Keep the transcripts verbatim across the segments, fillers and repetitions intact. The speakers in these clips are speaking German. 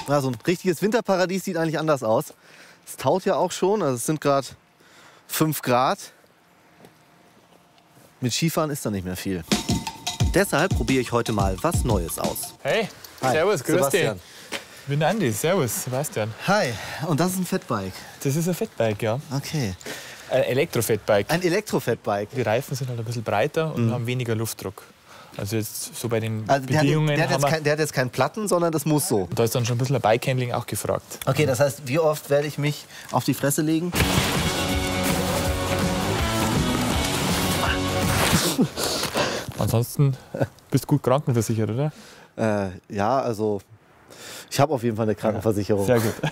Ja, so ein richtiges Winterparadies sieht eigentlich anders aus. Es taut ja auch schon, also es sind gerade fünf Grad. Mit Skifahren ist da nicht mehr viel. Deshalb probiere ich heute mal was Neues aus. Hey, Hi, servus, grüß Sebastian. dich. Ich bin Andi, servus, Sebastian. Hi, und das ist ein Fatbike. Das ist ein Fatbike, ja. Okay. Ein Elektro-Fatbike. Ein Elektro-Fatbike. Die Reifen sind halt ein bisschen breiter und mhm. haben weniger Luftdruck. Also jetzt so bei den Also der, Bedingungen hat, der, hat haben jetzt wir, kein, der hat jetzt keinen Platten, sondern das muss so. da ist dann schon ein bisschen ein Bikehandling auch gefragt. Okay, das heißt, wie oft werde ich mich auf die Fresse legen? Ansonsten bist du gut krankenversichert, oder? Äh, ja, also ich habe auf jeden Fall eine Krankenversicherung. Sehr gut.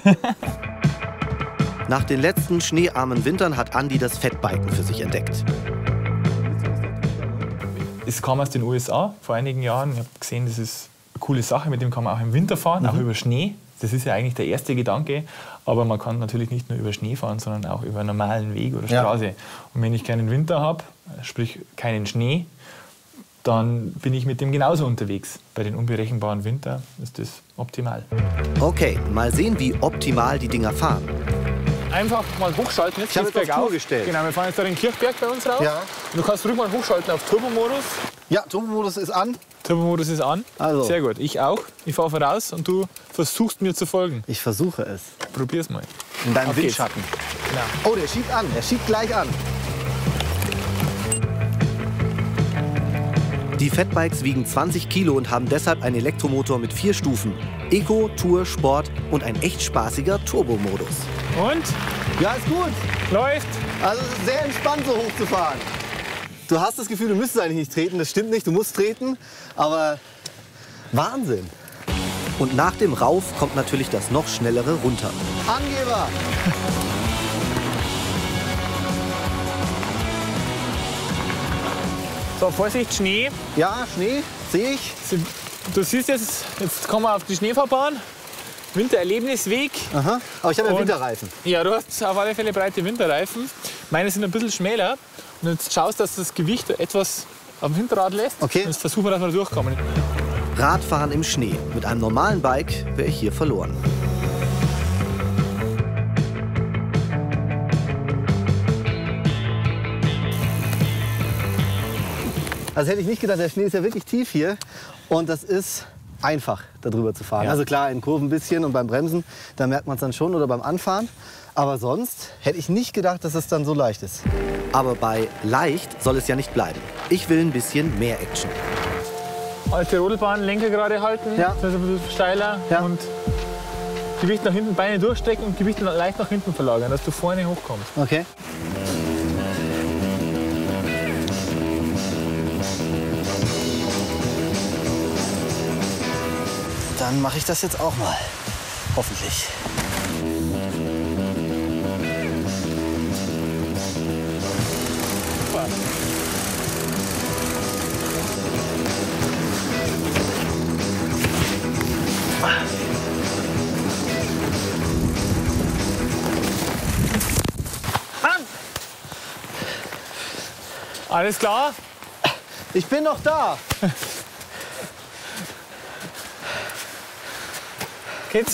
Nach den letzten schneearmen Wintern hat Andi das Fatbiken für sich entdeckt. Es kam aus den U S A vor einigen Jahren. Ich habe gesehen, das ist eine coole Sache. Mit dem kann man auch im Winter fahren, mhm. auch über Schnee. Das ist ja eigentlich der erste Gedanke. Aber man kann natürlich nicht nur über Schnee fahren, sondern auch über einen normalen Weg oder Straße. Ja. Und wenn ich keinen Winter habe, sprich keinen Schnee, dann bin ich mit dem genauso unterwegs. Bei den unberechenbaren Winter ist das optimal. Okay, mal sehen, wie optimal die Dinger fahren. Einfach mal hochschalten. Jetzt ich habe jetzt auf Tour gestellt. Genau, wir fahren jetzt da den Kirchberg bei uns rauf. Ja. Und du kannst ruhig mal hochschalten auf Turbomodus. Ja, Turbomodus ist an. Turbomodus ist an. Also. Sehr gut. Ich auch. Ich fahre voraus und du versuchst mir zu folgen. Ich versuche es. Probier's mal. In deinem Auf Windschatten. Genau. Oh, der schiebt an. Der schiebt gleich an. Die Fatbikes wiegen zwanzig Kilo und haben deshalb einen Elektromotor mit vier Stufen. Eco, Tour, Sport und ein echt spaßiger Turbomodus. Und? Ja, ist gut. Läuft. Also es ist sehr entspannt, so hoch zu fahren. Du hast das Gefühl, du müsstest eigentlich nicht treten. Das stimmt nicht, du musst treten. Aber Wahnsinn. Und nach dem Rauf kommt natürlich das noch schnellere runter. Angeber! So, Vorsicht, Schnee. Ja, Schnee, sehe ich. Du siehst jetzt, jetzt kommen wir auf die Schneefahrbahn. Wintererlebnisweg. Aha. Aber ich habe ja Und- Winterreifen. Ja, du hast auf alle Fälle breite Winterreifen. Meine sind ein bisschen schmäler. Und jetzt schaust, dass das Gewicht etwas auf dem Hinterrad lässt. Okay. Und jetzt versuchen wir, dass wir da durchkommen. Radfahren im Schnee. Mit einem normalen Bike wäre ich hier verloren. Also hätte ich nicht gedacht, der Schnee ist ja wirklich tief hier. Und das ist einfach, darüber zu fahren. Ja. Also klar, in Kurven ein bisschen und beim Bremsen, da merkt man es dann schon oder beim Anfahren. Aber sonst hätte ich nicht gedacht, dass es dann so leicht ist. Aber bei leicht soll es ja nicht bleiben. Ich will ein bisschen mehr Action. Alte Rodelbahn, Lenker gerade halten. Ja. Das ist ein bisschen steiler. Ja. Und Gewicht nach hinten, Beine durchstrecken und Gewicht leicht nach hinten verlagern, dass du vorne hochkommst. Okay. Dann mache ich das jetzt auch mal. Hoffentlich. Alles klar? Ich bin noch da. Geht's?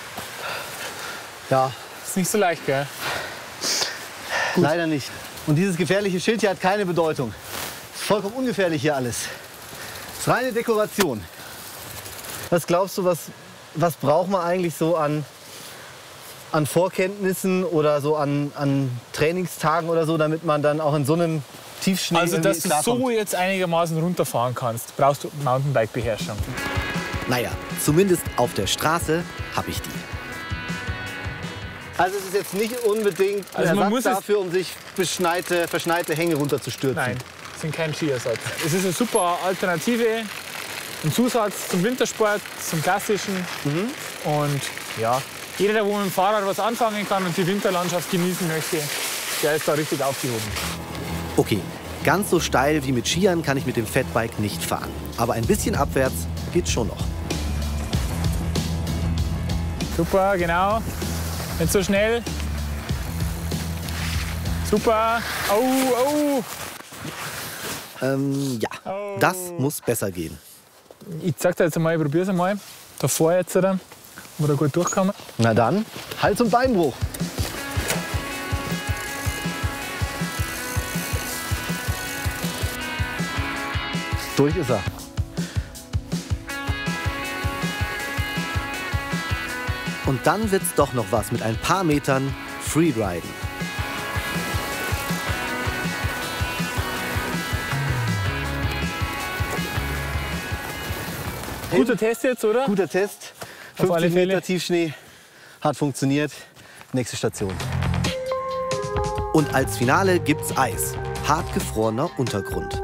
Ja, Ist nicht so leicht, gell? leider nicht. Und dieses gefährliche Schild hier hat keine Bedeutung. Ist vollkommen ungefährlich hier alles. Ist reine Dekoration. Was glaubst du, was, was braucht man eigentlich so an, an Vorkenntnissen oder so an, an Trainingstagen oder so, damit man dann auch in so einem Tiefschnee Also, irgendwie dass du klarkommt? so jetzt einigermaßen runterfahren kannst, brauchst du Mountainbike-Beherrschung. Naja, zumindest auf der Straße habe ich die. Also es ist jetzt nicht unbedingt ein Also man Ersatz muss es- dafür, um sich beschneite, verschneite Hänge runterzustürzen. Nein, das sind kein Skiersatz. Es ist eine super Alternative, ein Zusatz zum Wintersport, zum klassischen. Und ja, jeder, der wo mit dem Fahrrad was anfangen kann und die Winterlandschaft genießen möchte, der ist da richtig aufgehoben. Okay, ganz so steil wie mit Skiern kann ich mit dem Fatbike nicht fahren. Aber ein bisschen abwärts geht schon noch. Super, genau. Nicht so schnell. Super. Au, au. Ähm, ja, das muss besser gehen. Ich sag dir jetzt einmal, ich probier's einmal. Davor jetzt, oder? wo wir gut durchkommen. Na dann, Hals- und Beinbruch. Durch ist er. Und dann wird's doch noch was mit ein paar Metern Freeriden. Guter Test jetzt, oder? Guter Test. Auf alle fünfzig Fälle. Meter Tiefschnee. Hat funktioniert. Nächste Station. Und als Finale gibt's Eis. Hartgefrorener Untergrund.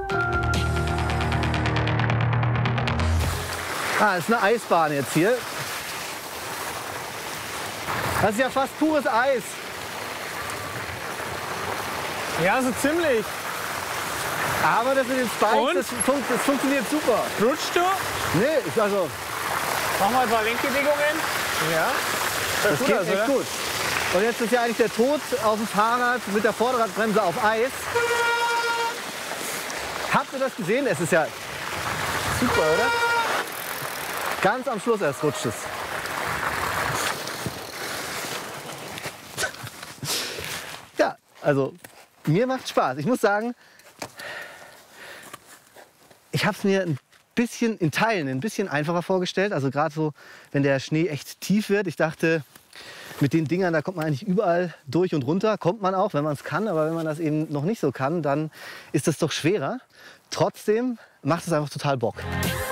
Ah, ist eine Eisbahn jetzt hier. Das ist ja fast pures Eis. Ja, so ziemlich. Aber das mit den Spikes, Und? das, fun das funktioniert super. Rutschst du? Nee, ist also, Mach mal ein paar Lenkbewegungen. Ja. das geht echt gut. Und jetzt ist ja eigentlich der Tod auf dem Fahrrad mit der Vorderradbremse auf Eis. Habt ihr das gesehen? Es ist ja super, oder? Ganz am Schluss erst rutscht es. Ja, also mir macht Spaß. Ich muss sagen, ich habe es mir ein bisschen in Teilen ein bisschen einfacher vorgestellt. Also gerade so, wenn der Schnee echt tief wird. Ich dachte, mit den Dingern, da kommt man eigentlich überall durch und runter. Kommt man auch, wenn man es kann. Aber wenn man das eben noch nicht so kann, dann ist das doch schwerer. Trotzdem macht es einfach total Bock.